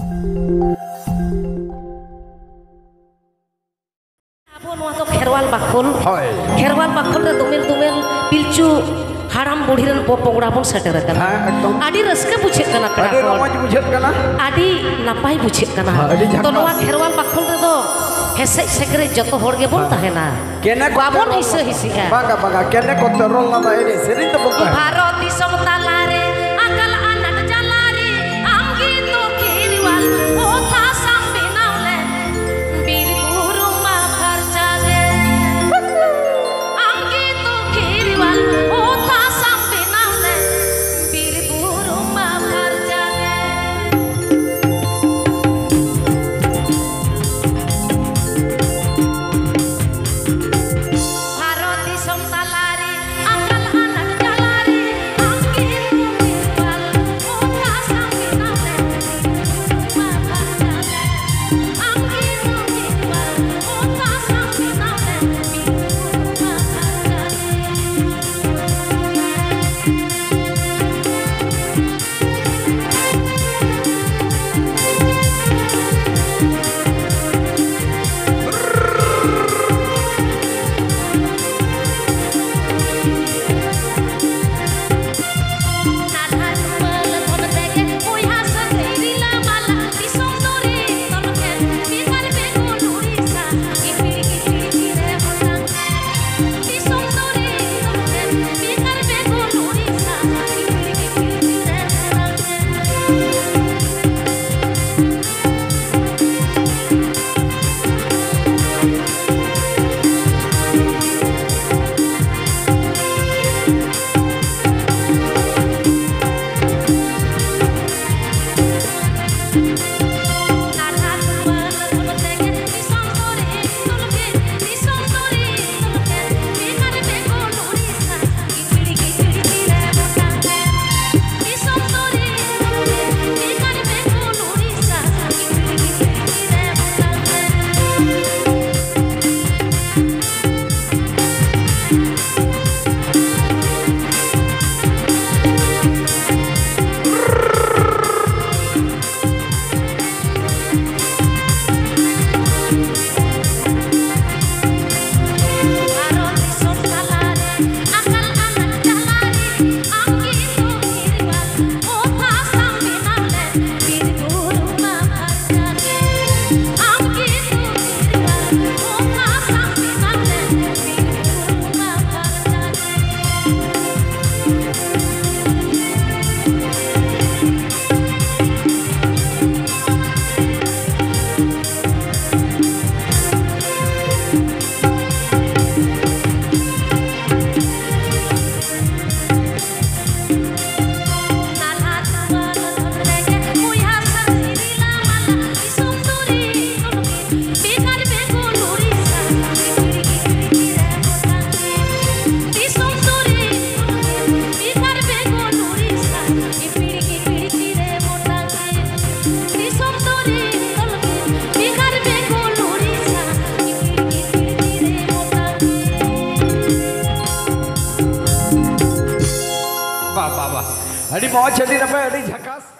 खेरवाल बाखल रे दुमेल पिलचू हाड़ाम बुढ़ी रन पोपोंगड़ा बन सेटर कना आदि रस्के बुझे कना आदि रोमांच बुझे कना आदि नापाय बुझे कना तो नवा खेरवाल बाखल रे दो हेसे सेकरे जतो होड़ गे बोल ताहेना केने बाबन हिसे हिसी है बागा केने को तरल ना एरे सेरी तो बोलता है भारत दिसम तालारे अकल अनट जलारे आमगी तो खेरवाल ओ था सांबे नावले बीर गुरु मा खर्चा दे आमगी तो खेरवाल ओ था सांबे नावले बीर गुरु मा खर्चा दे भारत दिसम तालारे अकल अनट जलारे आमगी तो खेरवाल ओ था सांबे नावले मा खर्चा दे आमगी तो खेरवाल ओ था सांबे नावले बीर गुरु मा खर्चा वाह वाह वाह अड़ी मौज चली ना पे अड़ी झकास